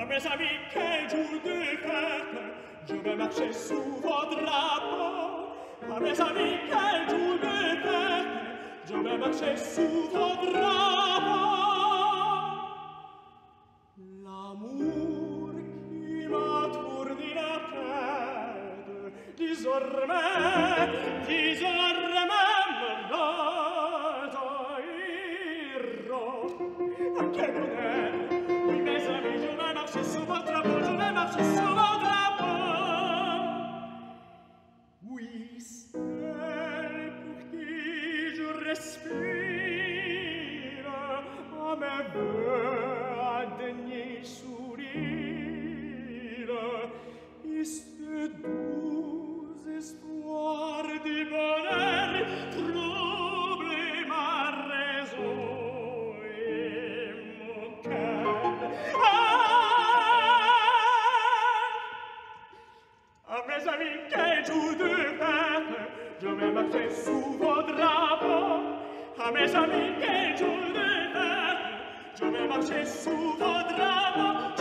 mes amis, quel jour de fête, je vais marcher sous vos drapeaux. À mes amis, quel jour de fête, je vais marcher sous vos drapeaux. L'amour qui m'a tourné la tête, désormais me retourneront. Quel bonheur! Oui, mes amis, je vais marcher sous vos drapeaux, je vais marcher sous vos drapeaux. Oui, celle pour qui je respire, à mes voeux à daigner sourire, et ce doux espoir du bonheur trouble ma raison et mon cœur. À mes amis, quel jour de fête, je vais marcher sous vos drapeaux. À mes amis, quel jour de fête, je vais marcher sous vos drapeaux.